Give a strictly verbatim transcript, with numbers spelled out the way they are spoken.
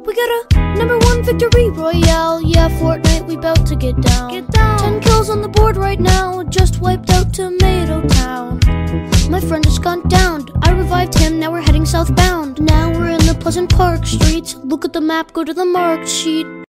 We got a number one victory royale. Yeah, Fortnite, we bout to get down. Get down. Ten kills on the board right now. Just wiped out Tomato Town. My friend just gone down. I revived him, now we're heading southbound. Now we're in the Pleasant Park streets. Look at the map, go to the marked sheet.